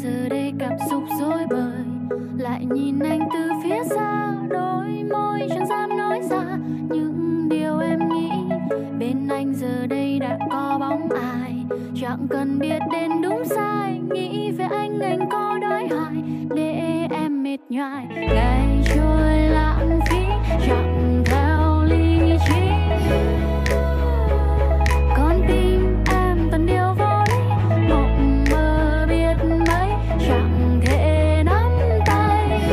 giờ đây cảm xúc rối bời, lại nhìn anh từ phía xa, đôi môi chẳng dám nói ra những điều em nghĩ. Bên anh giờ đây đã có bóng ai, chẳng cần biết đến đúng sai. Nghĩ về anh có đói hại để em mệt nhoài. Ngày trôi lãng phí chẳng theo lý trí, con tim em toàn điều vô lý. Mộng mơ biết mấy chẳng thể nắm tay,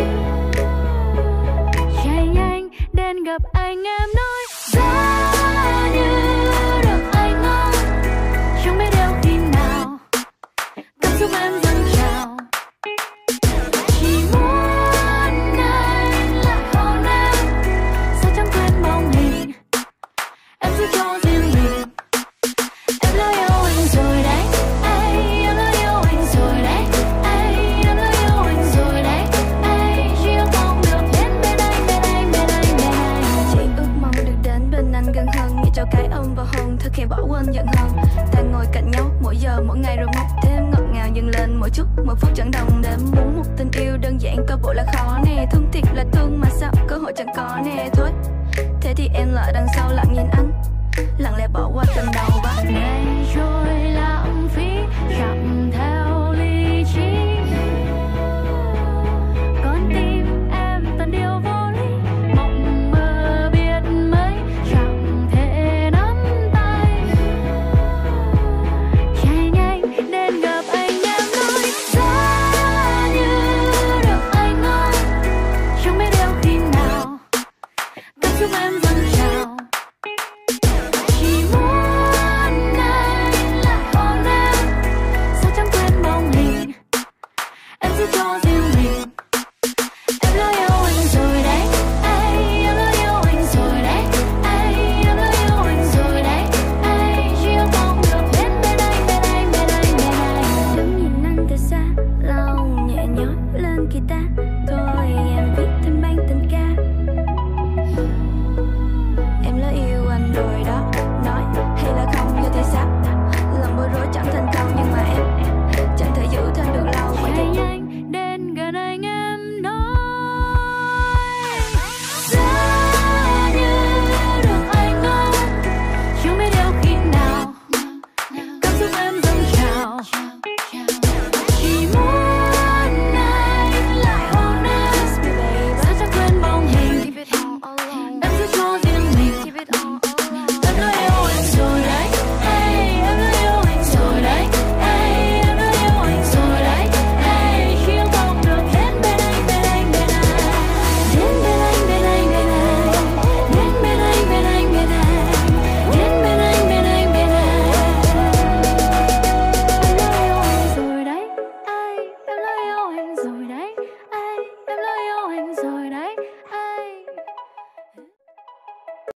chạy nhanh đến gặp anh em nói giá như được anh ôm, chẳng biết yêu khi nào cảm xúc em dâng trào. Chỉ muốn anh lại hôn em, sao chẳng quên bóng hình em giữ cho riêng mình. Em lỡ yêu anh rồi đấy, em lỡ yêu anh rồi đấy, em lỡ yêu anh rồi đấy. Chỉ mong được đến bên anh, bên anh, bên anh, bên anh. Chỉ ước mong được đến bên anh gần hơn, nghĩ cho cái ôm và hôn, thực hiện bỏ quên giận hờn. Ta ngồi cạnh nhau mỗi giờ mỗi ngày rồi mong thêm ngọt ngào dần lên mỗi chút mỗi phút chẳng đồng đếm. Muốn một tình yêu đơn giản cơ bộ là khó nè, thương thiệt là thương mà sao cơ hội chẳng có nè. Thôi thế thì em lại đằng sau lặng nhìn anh, lặng lẽ bỏ qua từng đầu